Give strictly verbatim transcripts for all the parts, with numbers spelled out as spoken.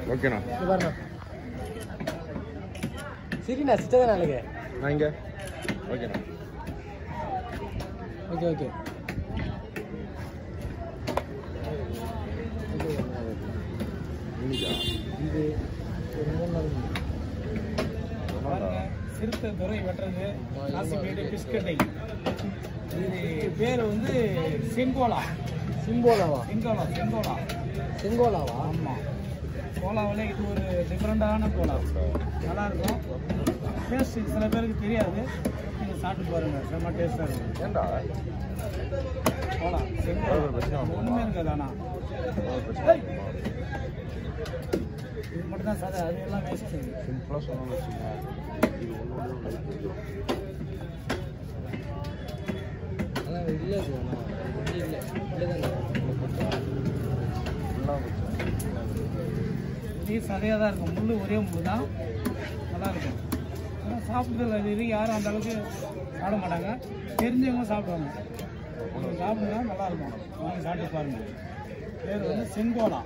ஓகேண்ணா. இது பாருண்ணா. சரிண்ணா சிஸ்டர் நாளைக்கு. நான் இங்கே. ஓகேண்ணா. Okay okay. இது ஒரு மூணு நாள் சிறுத்தை துறை வெட்டுறது காசிமேடு பிஸ்கட்டை. இது பேர் வந்து செங்கோலா. சிங்கோலாவா? செங்கோலா செங்கோலா செங்கோலாவா? ஆமாம். கோலாவில் இது ஒரு டிஃப்ரெண்டான கோலா. நல்லாயிருக்கும். டேஸ்ட் சில பேருக்கு தெரியாது. நீங்கள் சாப்பிட்டு பாருங்கள். செம்ம டேஸ்ட்டாக இருக்கும். ஏண்டா கோலா செங்கோலா ஒன்றுமே இருக்காது. ஆனால் இது மட்டும் தான் சாதா. அது எல்லாம் வேஸ்ட். சிம்பிளாக சொன்னாலும் வச்சுக்கோங்க. இது ஒன்று அதான் இல்லை இல்லை இல்லை இது சதையாக தான் இருக்கும். முள் ஒரே முள் தான். நல்லாயிருக்கும். ஆனால் சாப்பிட்றதுல இது யாரும் அந்த அளவுக்கு சாப்பிட மாட்டாங்க. தெரிஞ்சவங்க சாப்பிடுவாங்க. நீங்கள் சாப்பிடுங்க நல்லாயிருக்கும். வாங்கி சாப்பிட்டு பாருங்கள். பேர் வந்து செங்கோலா.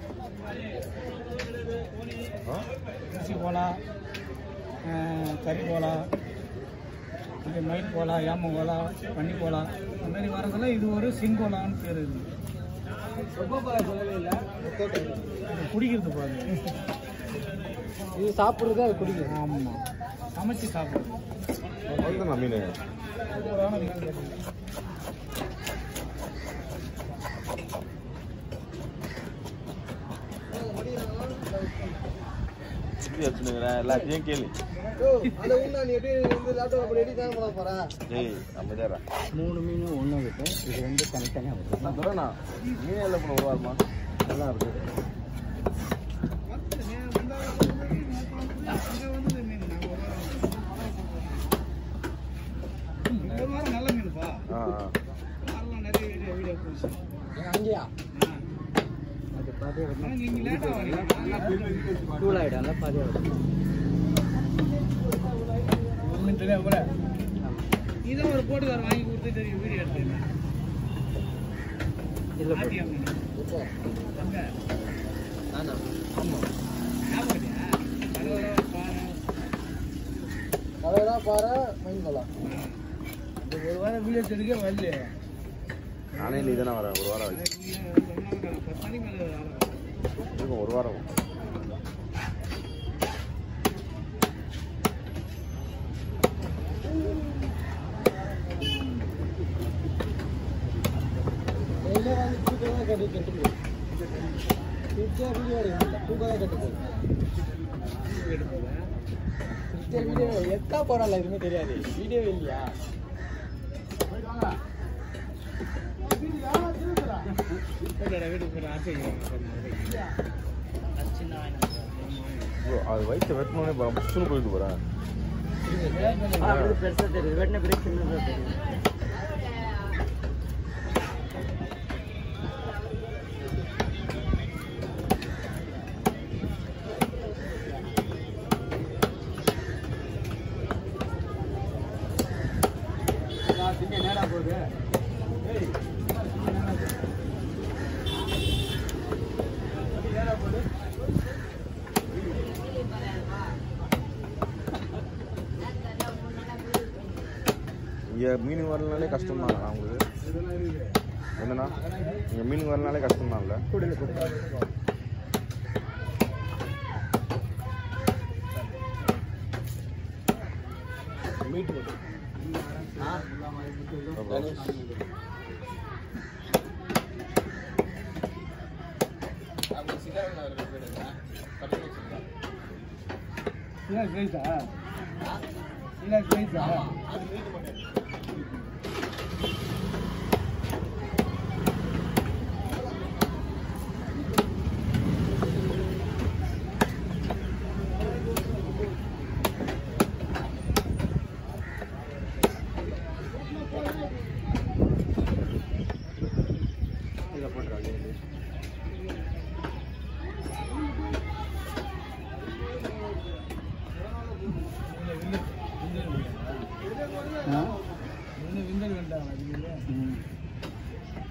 ஊசி கோலா, கறி கோலா, இது மயில் கோலா, யாம கோலா, பன்னி கோலா, இந்த மாதிரி வரதில் இது ஒரு செங்கோலான்னு பேர் இருக்குது. சொல்லவே இல்லை. குடிக்கிறது பாருங்க. இது சாப்பிட்றது அது குடிக்கிறது. ஆமாம். சமைச்சு சாப்பிடுறது. அதுதான் மீன். சூப்பரான மீன். எல்லாத்தையும் கேள்வி. மூணு மீன் ஒன்று இருக்கு. இது ரெண்டு தனித்தனியாக இருக்கும். நான் சொல்றேண்ணா மீன் எல்லாம் பண்ண ஒரு வாரமா நல்லா இருக்கு. நல்ல மீனுப்பா. நிறைய வீடியோ வீடியோ போச்சு. அங்கேயா அது பாதியாக இங்கே லேட்டாக வரீங்க. டூல் ஆகிடும். நல்லா பாதியாக இதை ஒரு போட்டுக்கார வாங்கி கொடுத்து தெரியும். வீடியோ எடுத்து இல்லை ஆனா ஆமாம் அதான் பாரு மைண்ட் போலாம். ஒரு வாரம் வீடியோ எடுக்க வரல. நானே நீ தானே வரேன். ஒரு வாரம் ஆச்சு. இருக்கும் ஒரு வாரம். எத்தா போறாள் எதுவுமே தெரியாது. வீடியோ இல்லையா? அது வயிற்று வெட்டினோடனே பஸ்ஸுன்னு போயிட்டு போறேன். பெருசா தெரியுது. வெட்டின பிறகு சின்னதா தெரியும். நேரா போகுது. நேரா போகுது. இங்கே மீன் வரனாலே கஷ்டம் தான் உங்களுக்கு. என்னண்ணா இங்கே மீன் வரனாலே கஷ்டம் தான் இல்லை. மீட் போட்டு இல்லை கிரேஸா இல்லை கிரேஸா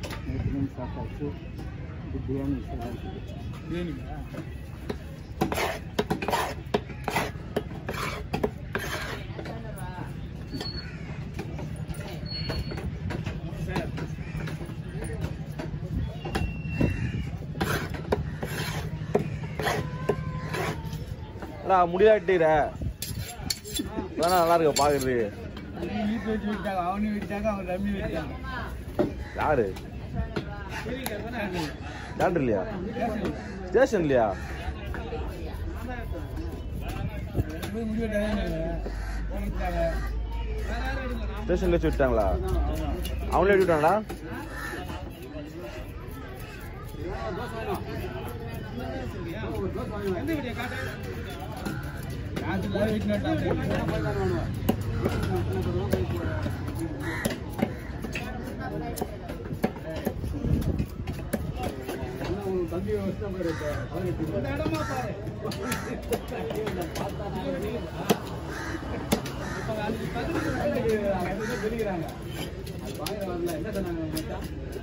சாப்பிட்டாச்சு. பிரியாணி பிரியாணிங்களா? முடியாட்டிற நல்லா இருக்க பாக்குறது. அவனையும் விட்டாங்க, அவன் ரம்மி விட்டாங்க. யாரு டாக்டர் இல்லையா? ஸ்டேஷன் இல்லையா? ஸ்டேஷன்ல வச்சு விட்டாங்களா? அவங்களே எடுத்து விட்டாங்களா? தம்பி இடமா பாரு. தெரிகிறாங்க என்ன சொன்னாங்க?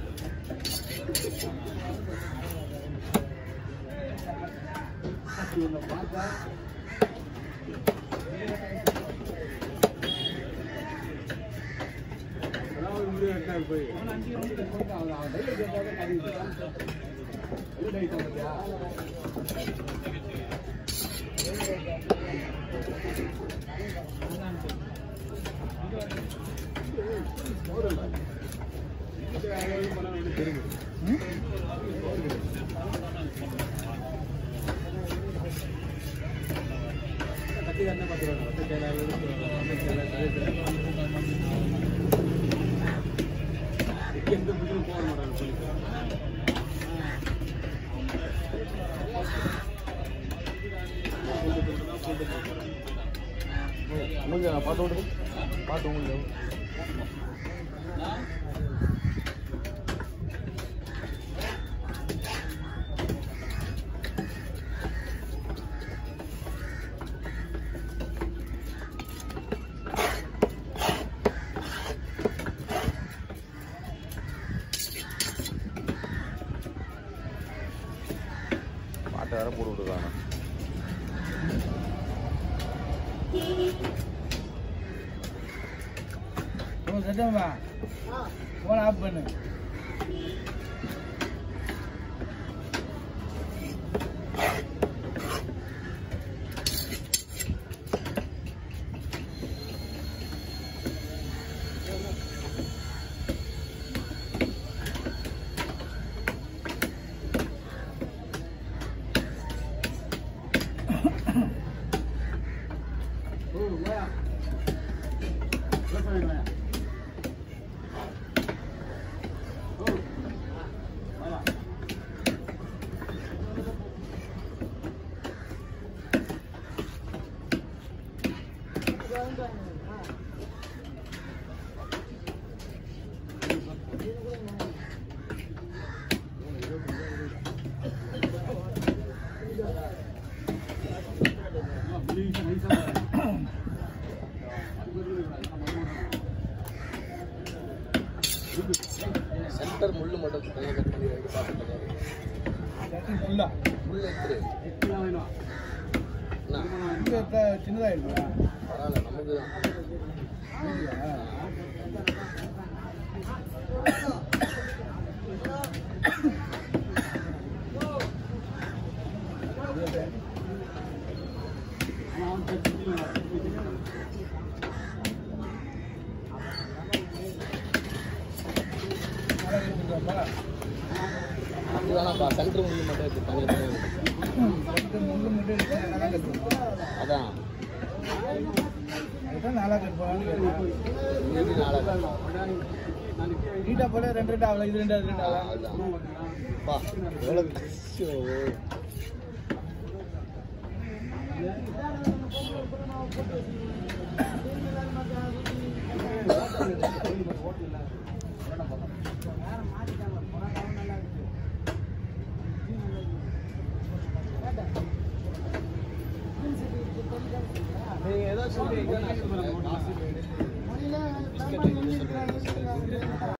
பார்த்தா போய் பாத்து விடுது பாத்து உங்களுக்கு பாட்டை வேற போட்டு விட்டுருக்காங்க. போன் ஆஃப் பண்ணு. சென்டர் முள்ளு மட்டும் தனியாக கட் பண்ணி ரெண்டு பார்த்துட்டு ஃபுல்லா முள்ளு எடுத்துரு எத்தனை வேணும் சின்னதாக இருக்கா? பரவாயில்ல, நமக்கு தான் அதுதானப்பா சென்டர் முள்ளு மட்டும் எடுத்து தனியாக முள்ளு மட்டும் எடுத்து நல்லா கட்டு. அதான் அதுதான் நாளாக கட் போகலான்னு நாளாக நீட்டாக போல ரெண்டு ரெண்டு ஆகலாம். இது ரெண்டு அது ரெண்டு ஆகலாம். அதுதான்ப்பா எவ்வளோ நீங்க ஏதோ சொல்லி